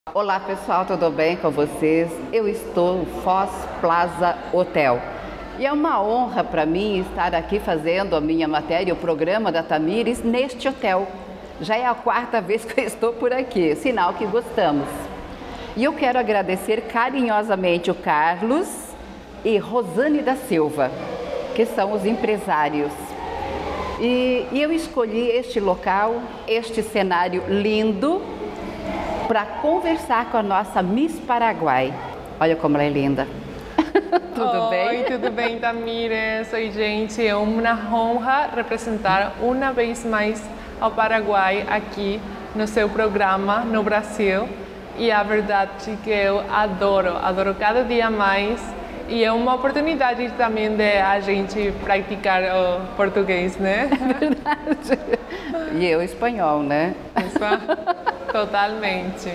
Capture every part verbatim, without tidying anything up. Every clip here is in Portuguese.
Olá pessoal, tudo bem com vocês? Eu estou no Foz Plaza Hotel e é uma honra para mim estar aqui fazendo a minha matéria, o programa da Tamires, neste hotel. Já é a quarta vez que eu estou por aqui, sinal que gostamos. E eu quero agradecer carinhosamente o Carlos e Rosane da Silva, que são os empresários. E, e eu escolhi este local, este cenário lindo, para conversar com a nossa Miss Paraguai. Olha como ela é linda. Tudo Oi, bem? Oi, tudo bem, Tamires? Oi, gente. É uma honra representar uma vez mais ao Paraguai aqui no seu programa no Brasil. E a verdade é que eu adoro, adoro cada dia mais. E é uma oportunidade também de a gente praticar o português, né? Verdade. E eu espanhol, né? Isso, totalmente.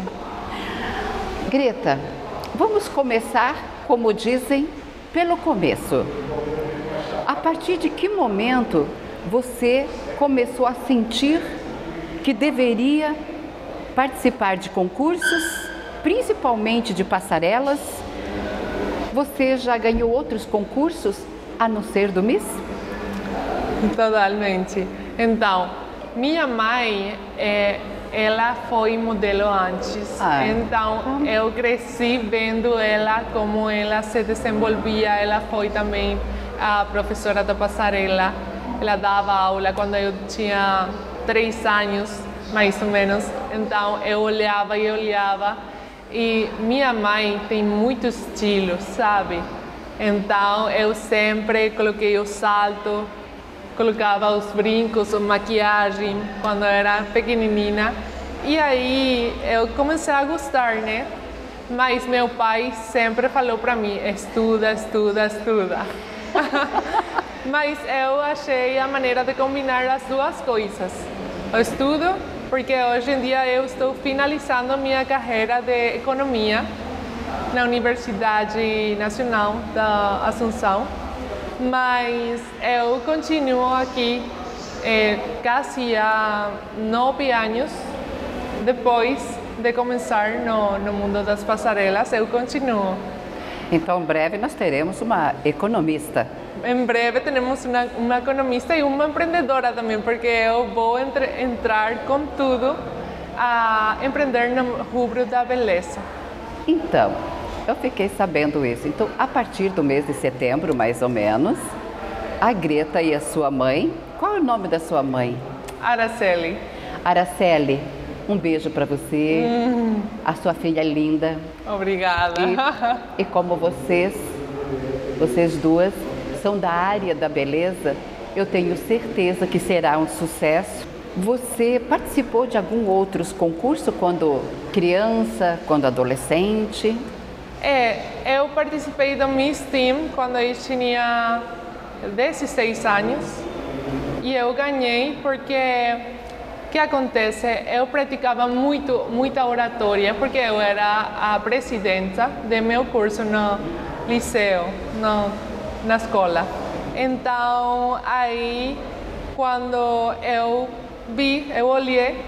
Greta, vamos começar, como dizem, pelo começo. A partir de que momento você começou a sentir que deveria participar de concursos, principalmente de passarelas? Você já ganhou outros concursos a não ser do Miss? Totalmente. Então, minha mãe, é, ela foi modelo antes. Ah. Então, eu cresci vendo ela, como ela se desenvolvia. Ela foi também a professora da passarela. Ela dava aula quando eu tinha três anos, mais ou menos. Então, eu olhava e olhava. E minha mãe tem muito estilo, sabe? Então, eu sempre coloquei o salto, colocava os brincos, a maquiagem, quando eu era pequenininha. E aí, eu comecei a gostar, né? Mas meu pai sempre falou para mim, estuda, estuda, estuda. Mas eu achei a maneira de combinar as duas coisas. O estudo, porque hoje em dia eu estou finalizando minha carreira de economia na Universidade Nacional da Assunção, mas eu continuo aqui eh, quase há nove anos depois de começar no, no mundo das passarelas, eu continuo. Então, em breve nós teremos uma economista. Em breve temos uma, uma economista e uma empreendedora também, porque eu vou entre, entrar com tudo a empreender no rubro da beleza. Então, eu fiquei sabendo isso. Então, a partir do mês de setembro, mais ou menos, a Greta e a sua mãe, qual é o nome da sua mãe? Araceli. Araceli, um beijo para você, hum. a sua filha linda. Obrigada. E, e como vocês, vocês duas, são da área da beleza, eu tenho certeza que será um sucesso. Você participou de algum outros concurso quando criança, quando adolescente? É, eu participei do Miss Team quando eu tinha dezesseis anos e eu ganhei porque o que acontece? Eu praticava muito, muita oratória porque eu era a presidenta do meu curso no liceu, no, na escola. Então, aí, quando eu vi, eu olhei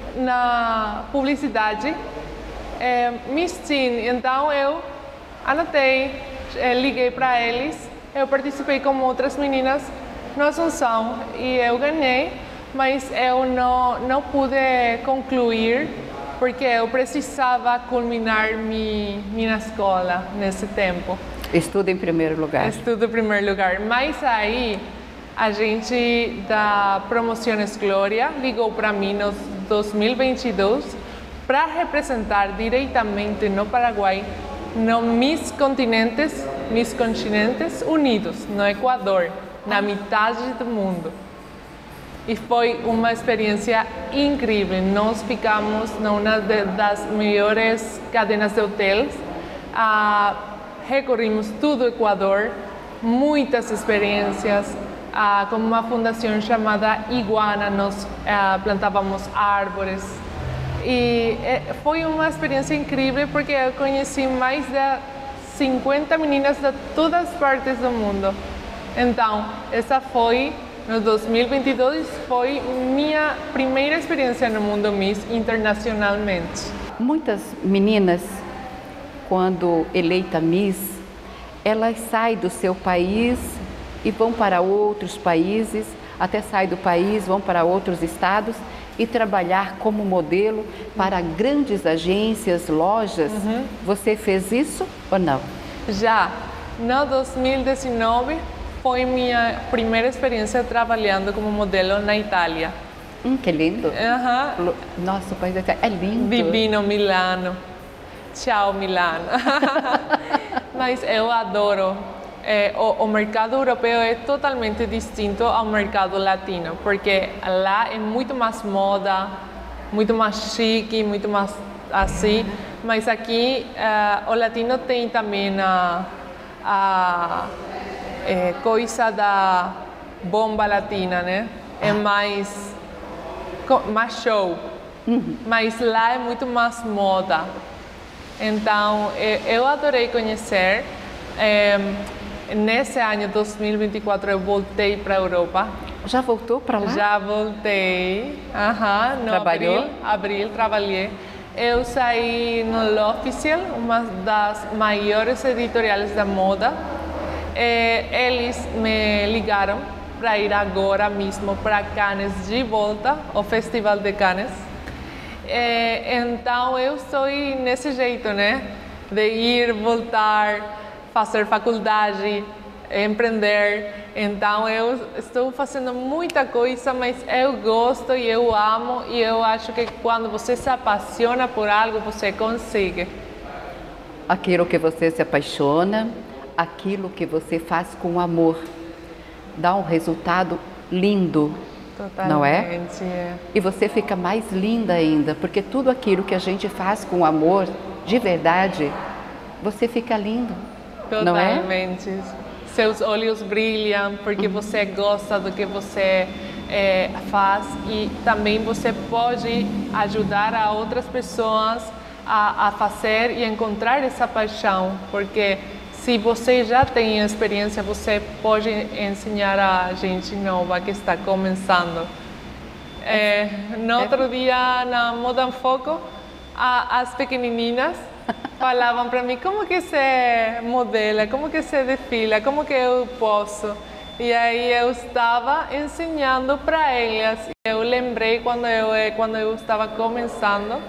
na publicidade, é, Miss Teen, então eu anotei, é, liguei para eles, eu participei com outras meninas na Assunção e eu ganhei, mas eu não, não pude concluir porque eu precisava culminar mi, minha escola nesse tempo. Estudo em primeiro lugar. Estudo em primeiro lugar, mas aí a gente da Promociones Glória ligou para mim no dois mil e vinte e dois para representar diretamente no Paraguai, no Miss Continentes, Miss Continentes Unidos, no Equador, na metade do mundo. E foi uma experiência incrível. Nós ficamos numa das melhores cadenas de hotéis, ah, recorrimos todo o Equador, muitas experiências, ah, com uma fundação chamada Iguana, nós ah, plantávamos árvores. E foi uma experiência incrível porque eu conheci mais de cinquenta meninas de todas as partes do mundo. Então, essa foi, no dois mil e vinte e dois, foi minha primeira experiência no mundo Miss internacionalmente. Muitas meninas, quando eleita Miss, elas saem do seu país e vão para outros países, até saem do país, vão para outros estados e trabalhar como modelo para grandes agências, lojas. Uhum. Você fez isso ou não? Já. No dois mil e dezenove foi minha primeira experiência trabalhando como modelo na Itália. Hum, que lindo. Uhum. Nossa, o país é lindo. Divino Milano. Tchau, Milano. Mas eu adoro. É, o, o mercado europeu é totalmente distinto ao mercado latino, porque lá é muito mais moda, muito mais chique, muito mais assim. Mas aqui uh, o latino tem também a, a é, coisa da bomba latina, né? É mais, mais show. Uhum. Mas lá é muito mais moda. Então, eu adorei conhecer. É, nesse ano dois mil e vinte e quatro eu voltei para a Europa. Já voltou para lá? Já voltei. Uhum, no Trabalhou? Abril, abril trabalhei. Eu saí no L'Officiel, uma das maiores editoriais da moda. É, eles me ligaram para ir agora mesmo para Cannes de volta, o Festival de Cannes. É, então eu estou nesse jeito, né? De ir, voltar, fazer faculdade, empreender. Então eu estou fazendo muita coisa, mas eu gosto e eu amo e eu acho que quando você se apaixona por algo, você consegue. Aquilo que você se apaixona, aquilo que você faz com amor, dá um resultado lindo. Totalmente, não é? é? E você fica mais linda ainda, porque tudo aquilo que a gente faz com amor, de verdade, você fica lindo, não é? Totalmente. Seus olhos brilham porque uhum. você gosta do que você é, faz e também você pode ajudar a outras pessoas a, a fazer e encontrar essa paixão, porque se você já tem experiência, você pode ensinar a gente nova que está começando. É, no outro dia, na Moda em Foco, a, as pequenininhas falavam para mim como que você modela, como que você desfila, como que eu posso. E aí eu estava ensinando para elas. Eu lembrei quando eu, quando eu estava começando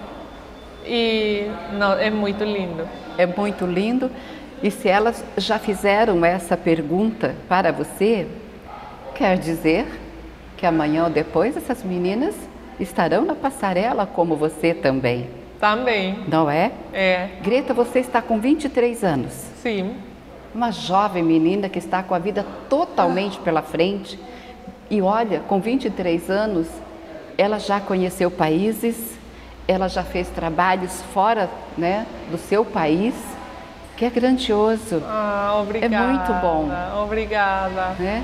e não, é muito lindo. É muito lindo. E se elas já fizeram essa pergunta para você, quer dizer que amanhã ou depois essas meninas estarão na passarela como você também. Também. Não é? É. Greta, você está com vinte e três anos. Sim. Uma jovem menina que está com a vida totalmente pela frente. E olha, com vinte e três anos, ela já conheceu países, ela já fez trabalhos fora, né, do seu país. Que é grandioso. Ah, obrigada. É muito bom. Obrigada. Né?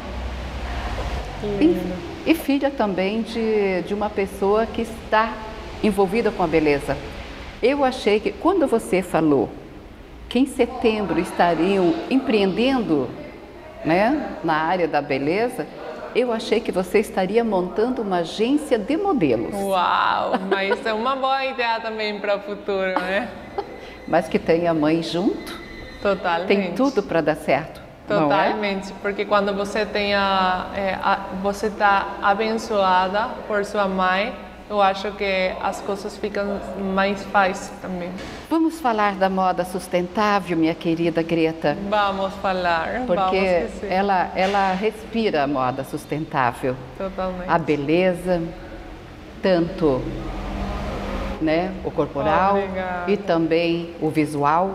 E, e filha também de, de uma pessoa que está envolvida com a beleza. Eu achei que quando você falou que em setembro estariam empreendendo, né, na área da beleza, eu achei que você estaria montando uma agência de modelos. Uau, mas é uma boa ideia também para o futuro, né? Mas que tenha a mãe junto. Totalmente. Tem tudo para dar certo. Totalmente, não é? Porque quando você tenha, é, a, você está abençoada por sua mãe, eu acho que as coisas ficam mais fáceis também. Vamos falar da moda sustentável, minha querida Greta. Vamos falar. Porque vamos ela, ela respira a moda sustentável. Totalmente. A beleza, tanto, né, o corporal Obrigada. E também o visual.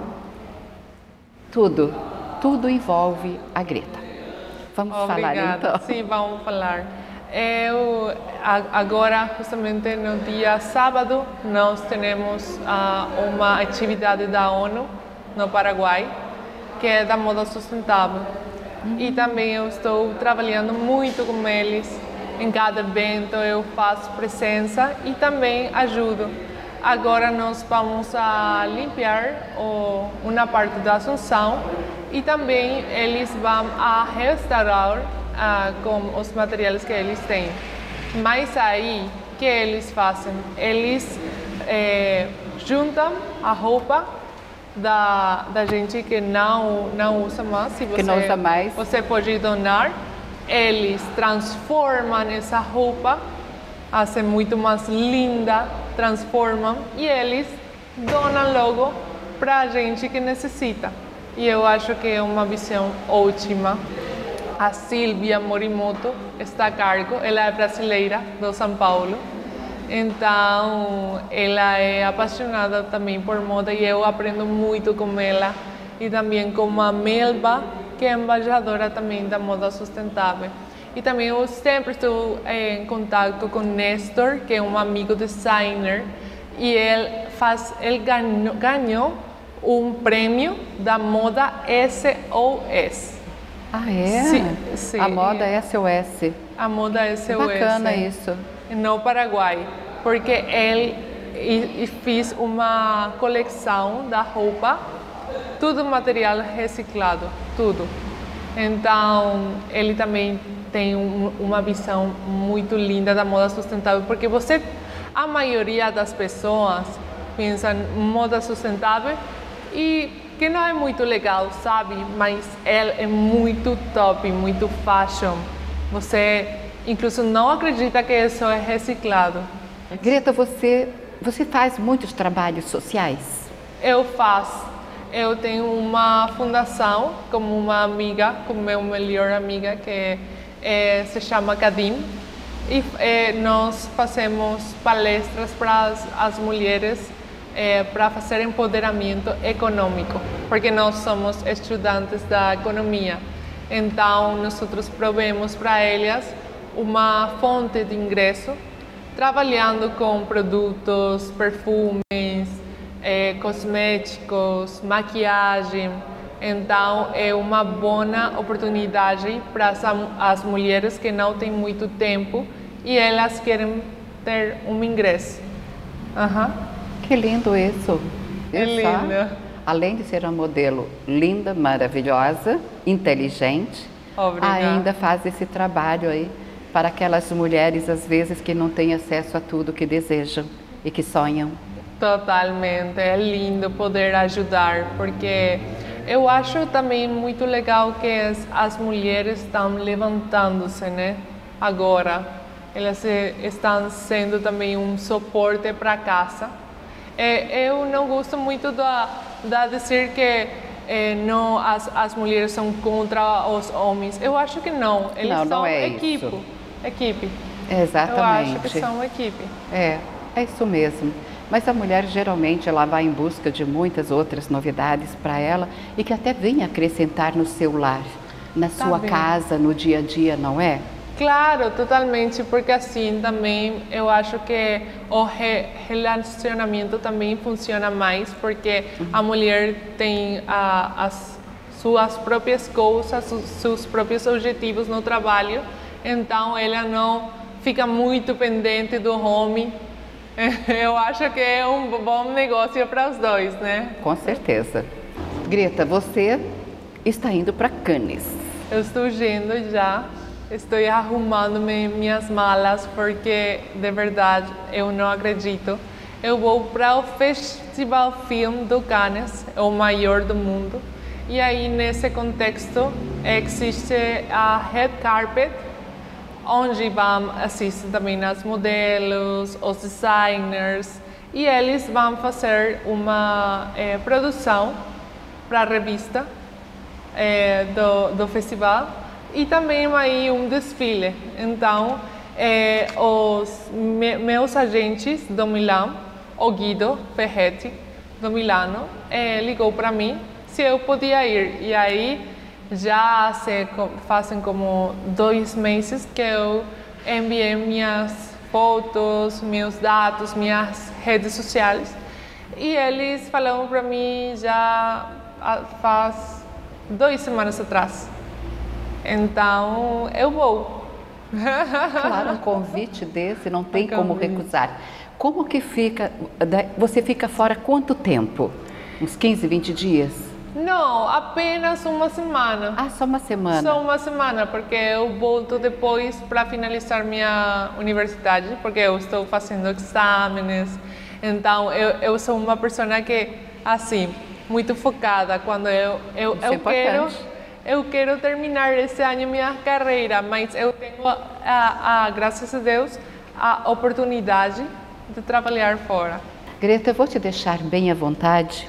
Tudo, tudo envolve a Greta. Vamos Obrigada. falar então? Sim, vamos falar. Eu, agora, justamente no dia sábado, nós temos uh, uma atividade da ONU no Paraguai, que é da moda sustentável. Uhum. E também eu estou trabalhando muito com eles. Em cada evento eu faço presença e também ajudo. Agora nós vamos a limpar o, uma parte da Assunção e também eles vão a restaurar uh, com os materiais que eles têm. Mas aí, o que eles fazem? Eles eh, juntam a roupa da, da gente que não, não usa mais. Se você, que não usa mais. Você pode donar. Eles transformam essa roupa, fazem muito mais linda, transformam e eles donam logo para a gente que necessita. E eu acho que é uma visão ótima. A Silvia Morimoto está a cargo, ela é brasileira, do São Paulo. Então, ela é apaixonada também por moda e eu aprendo muito com ela. E também com a Melba, que é embaixadora também da moda sustentável. E também eu sempre estou em contato com Nestor, que é um amigo designer, e ele, faz, ele ganhou, ganhou um prêmio da moda S O S. Ah, é? Sim, sim. A moda S O S. A moda S O S. Bacana isso. No Paraguai, porque ele e, e fez uma coleção da roupa, tudo material reciclado, tudo. Então, ele também tem um, uma visão muito linda da moda sustentável, porque você, a maioria das pessoas pensa em moda sustentável e que não é muito legal, sabe? Mas ele é muito top, muito fashion. Você, incluso, não acredita que isso é reciclado. Greta, você, você faz muitos trabalhos sociais? Eu faço. Eu tenho uma fundação com uma amiga, com minha melhor amiga, que é, se chama Cadim. E é, nós fazemos palestras para as, as mulheres é, para fazer empoderamento econômico, porque nós somos estudantes da economia. Então, nós provemos para elas uma fonte de ingresso, trabalhando com produtos, perfumes, é, cosméticos, maquiagem. Então, é uma boa oportunidade para as, as mulheres que não têm muito tempo e elas querem ter um ingresso. Uhum. Que lindo isso! É lindo. Além de ser uma modelo linda, maravilhosa, inteligente, Obrigada. Ainda faz esse trabalho aí para aquelas mulheres, às vezes, que não têm acesso a tudo que desejam e que sonham. Totalmente, é lindo poder ajudar, porque eu acho também muito legal que as, as mulheres estão levantando-se, né? Agora, elas estão sendo também um suporte para casa. É, eu não gosto muito da, da dizer que é, não, as, as mulheres são contra os homens. Eu acho que não, eles não, são não é equipe. Isso. Equipe. Exatamente. Eu acho que são equipe. É, é isso mesmo. Mas a mulher geralmente ela vai em busca de muitas outras novidades para ela e que até vem acrescentar no seu lar, na Tá sua bem. casa, no dia a dia, não é? Claro, totalmente, porque assim também eu acho que o re relacionamento também funciona mais, porque a mulher tem a, as suas próprias coisas, os seus próprios objetivos no trabalho, então ela não fica muito pendente do homem. Eu acho que é um bom negócio para os dois, né? Com certeza. Greta, você está indo para Cannes. Eu estou indo já. Estou arrumando minhas malas porque, de verdade, eu não acredito. Eu vou para o Festival Film do Cannes, é o maior do mundo. E aí, nesse contexto, existe a Red Carpet, onde vão assistir também as modelos, os designers, e eles vão fazer uma é, produção para a revista é, do, do festival. E também aí um desfile. Então, eh, os me, meus agentes do Milão, o Guido Ferretti, do Milano, eh, ligou para mim se eu podia ir. E aí, já se, fazem como dois meses que eu enviei minhas fotos, meus dados, minhas redes sociais. E eles falaram para mim já faz duas semanas atrás. Então, eu vou. Claro, um convite desse não tem como recusar. Como que fica, você fica fora quanto tempo? Uns quinze, vinte dias? Não, apenas uma semana. Ah, só uma semana? Só uma semana, porque eu volto depois para finalizar minha universidade, porque eu estou fazendo exames, Então, eu, eu sou uma pessoa que, assim, muito focada. Quando eu, eu, Isso é eu quero, importante. eu quero terminar esse ano minha carreira, mas eu tenho, a, a, graças a Deus, a oportunidade de trabalhar fora. Greta, eu vou te deixar bem à vontade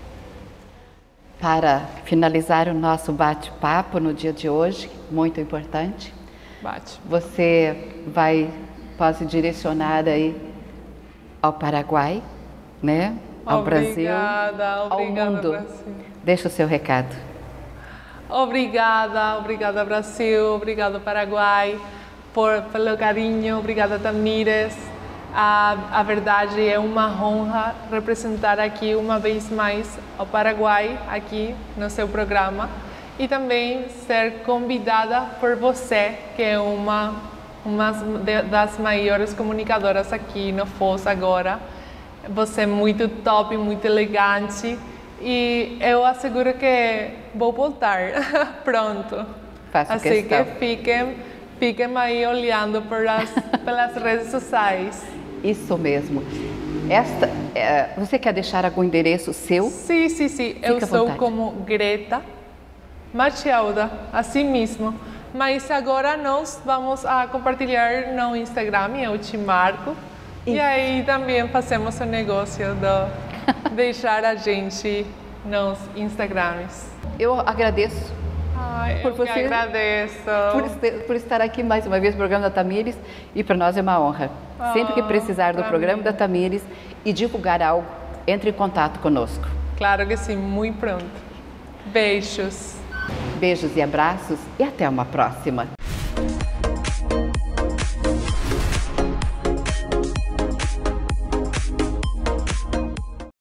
para finalizar o nosso bate-papo no dia de hoje, muito importante. Bate. Você vai, pode direcionar aí ao Paraguai, né? Ao Obrigada, Brasil, ao obrigada, mundo. Brasil. Deixa o seu recado. Obrigada, obrigada Brasil, obrigado Paraguai por, pelo carinho, obrigada Tamires. A, a verdade é uma honra representar aqui uma vez mais o Paraguai aqui no seu programa e também ser convidada por você, que é uma, uma das maiores comunicadoras aqui no Foz agora. Você é muito top, muito elegante e eu asseguro que vou voltar pronto. Faço assim questão. que fiquem, fiquem aí olhando pelas, pelas redes sociais. Isso mesmo. Esta, é, você quer deixar algum endereço seu? Sim, sim, sim. Eu à sou vontade. como Greta Machilda, assim mesmo. Mas agora nós vamos a compartilhar no Instagram, eu te marco. E aí também fazemos o negócio de deixar a gente nos Instagrams. Eu agradeço Ai, por eu você, que agradeço. por, este- por estar aqui mais uma vez no programa da Tamires e para nós é uma honra. Sempre que Ah, precisar do pra programa mim. da Tamires e divulgar algo, entre em contato conosco. Claro que sim, muito pronto. Beijos. Beijos e abraços e até uma próxima.